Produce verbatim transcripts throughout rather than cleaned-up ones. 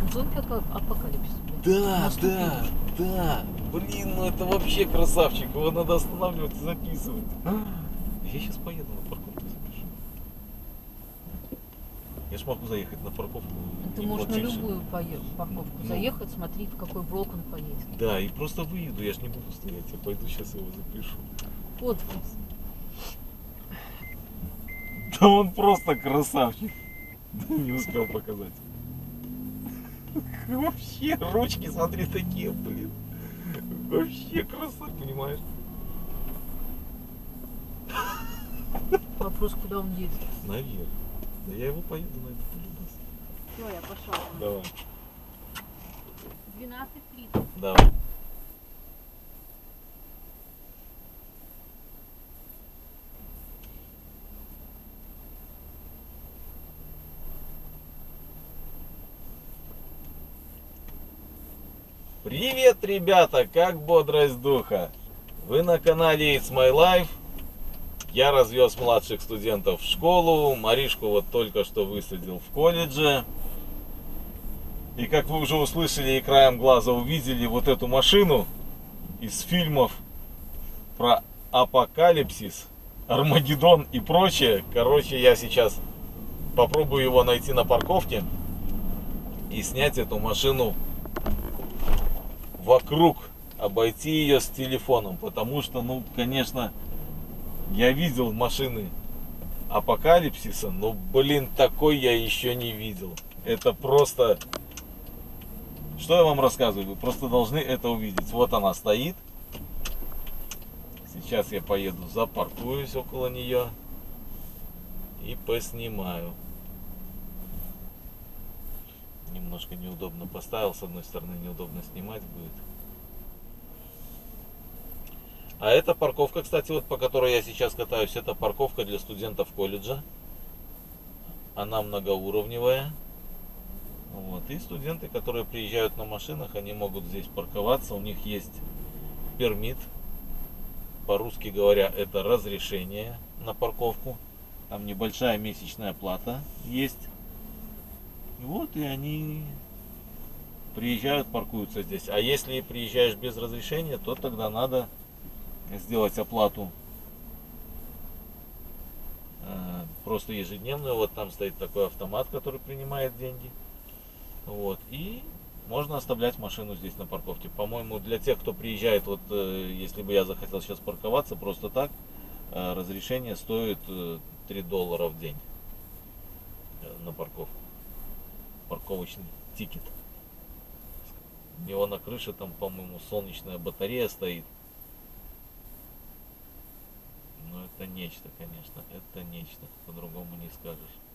в зоне апокалипсиса. Да, да, да. Блин, ну это вообще красавчик. Его надо останавливать и записывать. Я сейчас поеду на парковку запишу. Я ж могу заехать на парковку. Ты можешь на любую парковку ну, заехать, смотри, в какой блок он поедет. Да, и просто выеду, я ж не буду стоять. Я пойду сейчас его запишу. Подпись. Да он просто красавчик. Не успел показать. Вообще, ручки, смотри, такие, блин. Вообще красавчик, понимаешь? Вопрос, куда он едет? Наверх. Да я его поеду на этот полюбас. Все, я пошла. Давай. двенадцать тридцать. Давай. Привет, ребята! Как бодрость духа? Вы на канале It's My Life. Я развез младших студентов в школу. Маришку вот только что высадил в колледже. И как вы уже услышали и краем глаза увидели вот эту машину из фильмов про апокалипсис, Армагеддон и прочее. Короче, я сейчас попробую его найти на парковке и снять эту машину вокруг, обойти ее с телефоном, потому что, ну, конечно, я видел машины апокалипсиса, но, блин, такой я еще не видел. Это просто, что я вам рассказываю, вы просто должны это увидеть. Вот она стоит. Сейчас я поеду, запаркуюсь около нее и поснимаю. Немножко неудобно поставил, с одной стороны неудобно снимать будет. А эта парковка, кстати, вот по которой я сейчас катаюсь, это парковка для студентов колледжа. Она многоуровневая. Вот. И студенты, которые приезжают на машинах, они могут здесь парковаться. У них есть пермит. По-русски говоря, это разрешение на парковку. Там небольшая месячная плата есть. Вот, и они приезжают, паркуются здесь. А если приезжаешь без разрешения, то тогда надо сделать оплату э, просто ежедневную. Вот там стоит такой автомат, который принимает деньги. Вот, и можно оставлять машину здесь на парковке. По-моему, для тех, кто приезжает, вот э, если бы я захотел сейчас парковаться просто так, э, разрешение стоит э, три доллара в день э, на парковку. Парковочный тикет. У него на крыше там, по-моему, солнечная батарея стоит. Но это нечто, конечно. Это нечто. По-другому не скажешь.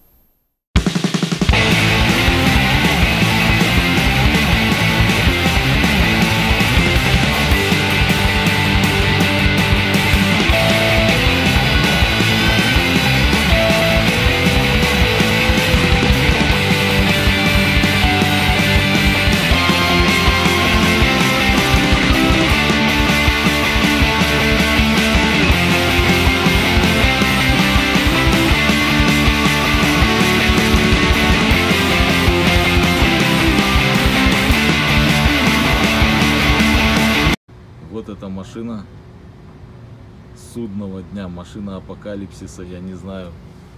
Вот эта машина судного дня, машина апокалипсиса, я не знаю.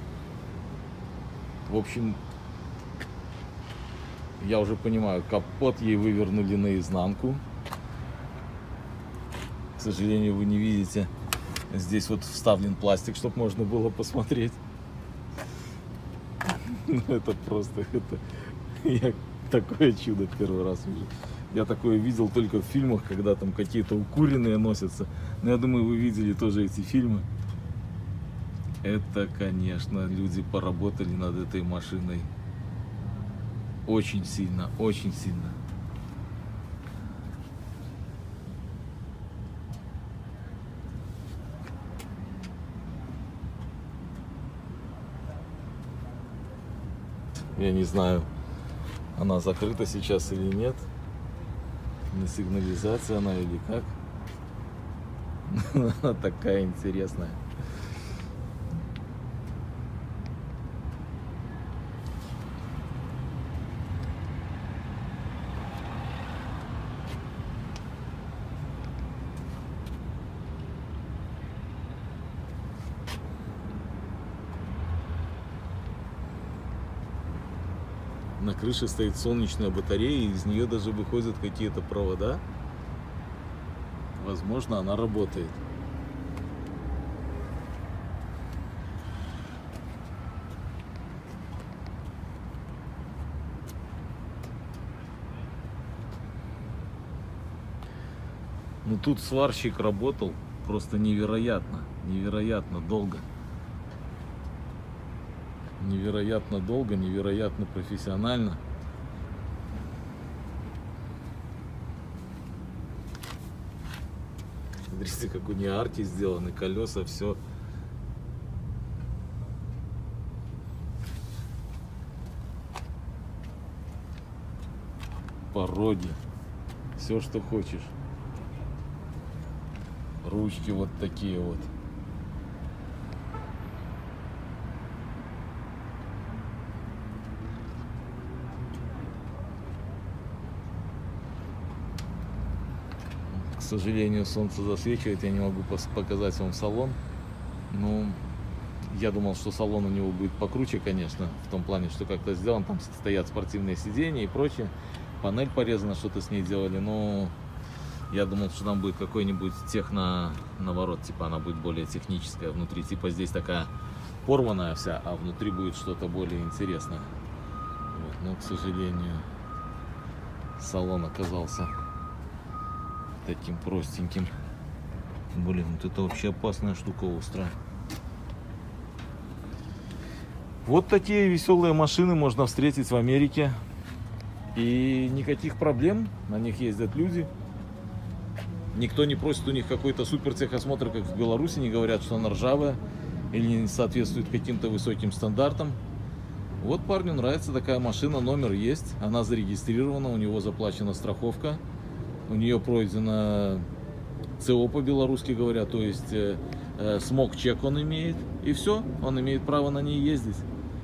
В общем, я уже понимаю, капот ей вывернули наизнанку. К сожалению, вы не видите. Здесь вот вставлен пластик, чтобы можно было посмотреть. Ну, это просто, это я такое чудо первый раз вижу. Я такое видел только в фильмах, когда там какие-то укуренные носятся. Но я думаю, вы видели тоже эти фильмы. Это, конечно, люди поработали над этой машиной очень сильно, очень сильно. Я не знаю, она закрыта сейчас или нет. На сигнализации она или как. Она такая интересная. На крыше стоит солнечная батарея, и из нее даже выходят какие-то провода. Возможно, она работает. Ну тут сварщик работал просто невероятно, невероятно долго. Невероятно долго, невероятно профессионально. Смотрите, как у нее арки сделаны, колеса, все. Пороги, все, что хочешь. Ручки вот такие вот. К сожалению, солнце засвечивает, я не могу показать вам салон. Ну, я думал, что салон у него будет покруче, конечно, в том плане, что как-то сделан, там стоят спортивные сиденья и прочее. Панель порезана, что-то с ней делали, но я думал, что там будет какой-нибудь техно наворот, типа она будет более техническая внутри, типа здесь такая порванная вся, а внутри будет что-то более интересное. Вот. Но, к сожалению, салон оказался таким простеньким. Блин, вот это вообще опасная штука острая. Вот такие веселые машины можно встретить в Америке. И никаких проблем, на них ездят люди. Никто не просит у них какой-то супер техосмотр, как в Беларуси, не говорят, что она ржавая или не соответствует каким-то высоким стандартам. Вот парню нравится такая машина, номер есть, она зарегистрирована, у него заплачена страховка, у нее пройдено ЦО по-белорусски говоря, то есть э, э, смог-чек он имеет, и все, он имеет право на ней ездить.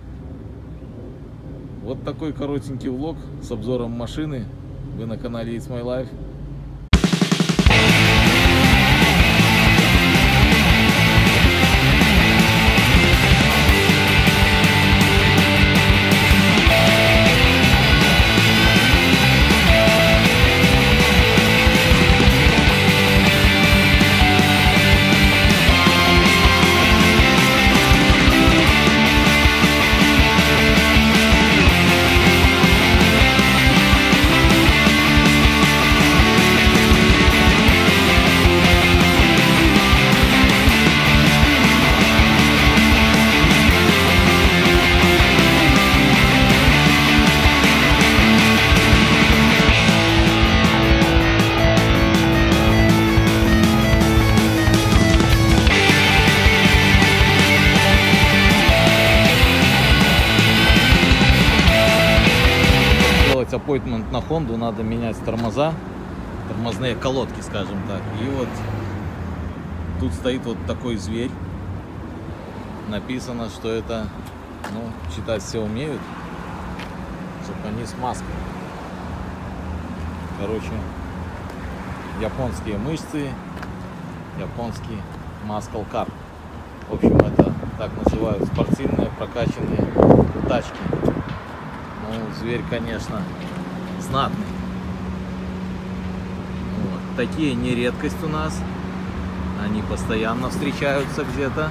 Вот такой коротенький влог с обзором машины. Вы на канале It's My Life. Аппойтмент на Хонду, надо менять тормоза, тормозные колодки, скажем так. И вот тут стоит вот такой зверь. Написано, что это, ну, читать все умеют, чтобы они с маской. Короче, японские мышцы, японский muscle car. В общем, это так называют спортивные прокачанные тачки. Ну, зверь, конечно, знатный. Вот. Такие не редкость у нас. Они постоянно встречаются где-то.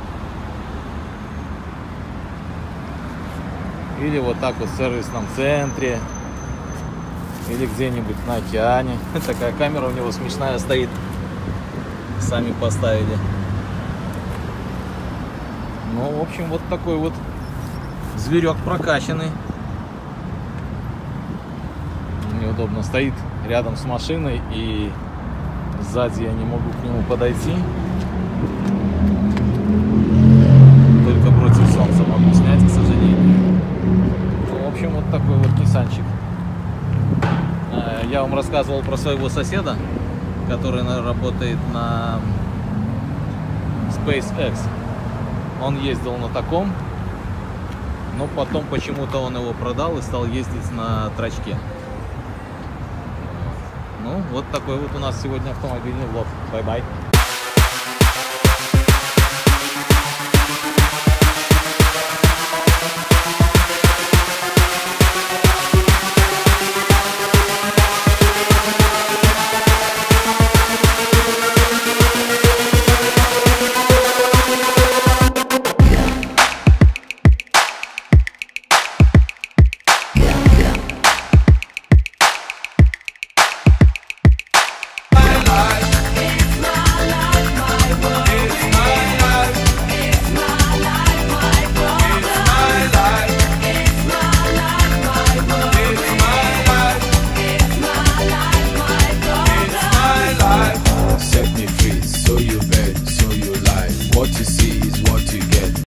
Или вот так вот в сервисном центре. Или где-нибудь на океане. Такая камера у него смешная стоит. Сами поставили. Ну, в общем, вот такой вот зверек прокачанный. Неудобно, стоит рядом с машиной, и сзади я не могу к нему подойти. Только против солнца могу снять, к сожалению. Ну, в общем, вот такой вот ниссанчик. Я вам рассказывал про своего соседа, который работает на SpaceX. Он ездил на таком, но потом почему-то он его продал и стал ездить на трачке. Ну, вот такой вот у нас сегодня автомобильный влог. Бай-бай. to see is what you get.